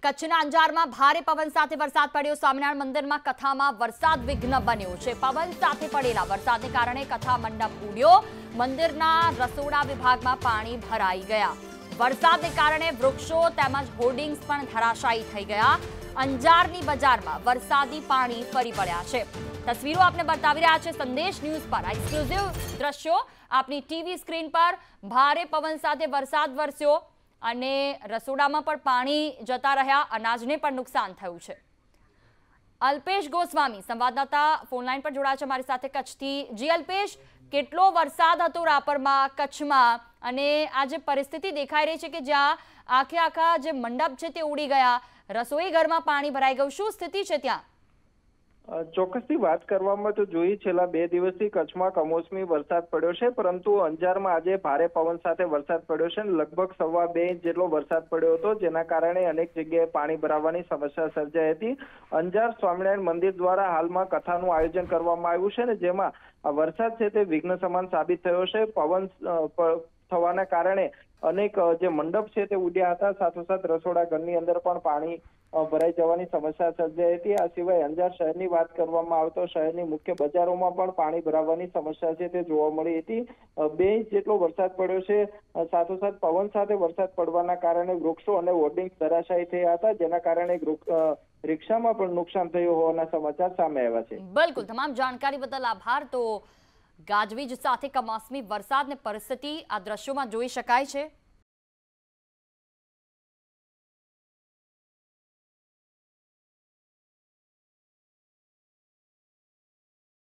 કચ્છના અંજારમાં ભારે પવન સાથે વરસાદ પડ્યો। સ્વામિનારાયણ મંદિરમાં કથામાં વરસાદ વિઘ્ન બન્યો છે। પવન સાથે પડેલા વરસાદને કારણે કથા મંડપ ઉડ્યો। મંદિરના રસોડા વિભાગમાં પાણી ભરાઈ ગયા। વરસાદને કારણે વૃક્ષો તેમજ હોર્ડિંગ્સ પણ ધરાશાયી થઈ ગયા। અંજારની બજારમાં વરસાદી પાણી ફરી પડ્યા છે। તસવીરો આપને બતાવી રહ્યા છે સંદેશ ન્યૂઝ પર। એક્સક્લુઝિવ દ્રશ્યો આપની ટીવી સ્ક્રીન પર। ભારે પવન સાથે વરસાદ વરસ્યો અને રસોડામાં પણ પાણી જતા રહ્યા। અનાજને પણ નુકસાન થયું છે। અલ્પેશ ગોસ્વામી સંવાદદાતા ફોનલાઈન પર જોડાયા છે મારી સાથે કચ્છથી। જી અલ્પેશ, કેટલો વરસાદ હતો રાપરમાં, કચ્છમાં, અને આ જે પરિસ્થિતિ દેખાઈ રહી છે કે જ્યાં આખા જે મંડપ છે તે ઉડી ગયા, રસોઈ ઘરમાં પાણી ભરાઈ ગયું, શું સ્થિતિ છે ત્યાં? ચોક્કસથી વાત કરવામાં તો જોઈએ છેલ્લા 2 દિવસથી કચ્છમાં કમોસમી વરસાદ પડ્યો છે, પરંતુ અંજારમાં આજે ભારે પવન સાથે વરસાદ પડ્યો છે। લગભગ 2.25 ઇંચ જેટલો વરસાદ પડ્યો હતો, જેના કારણે અનેક જગ્યાએ પાણી ભરાવાની સમસ્યા સર્જાઈ હતી। અંજાર સ્વામિનારાયણ મંદિર દ્વારા હાલમાં કથાનું આયોજન કરવામાં આવ્યું છે, ને જેમાં આ વરસાદ છે તે વિઘ્ન સમાન સાબિત થયો છે। પવન થવાના કારણે અનેક જે મંડપ છે તે ઉડ્યા હતા, સાથોસાથ રસોડા ઘરની અંદર પણ પાણી ભરાઈ જવાની સમસ્યા સર્જાઈ હતી। આ સિવાય અંજાર શહેરની વાત કરવામાં આવે તો શહેરની મુખ્ય બજારોમાં પણ પાણી ભરાવાની સમસ્યા છે તે જોવા મળી હતી। 2 ઇંચ જેટલો વરસાદ પડ્યો છે, સાથોસાથ પવન સાથે વરસાદ પડવાના કારણે વૃક્ષો અને હોર્ડિંગ્સ ધરાશાયી થયા હતા, જેના કારણે રિક્ષામાં પણ નુકસાન થયું હોવાના સમાચાર સામે આવ્યા છે। બિલકુલ, તમામ જાણકારી બદલ આભાર। તો ગાજવીજ સાથે કમોસમી વરસાદની પરિસ્થિતિ આ દ્રશ્યોમાં જોઈ શકાય છે।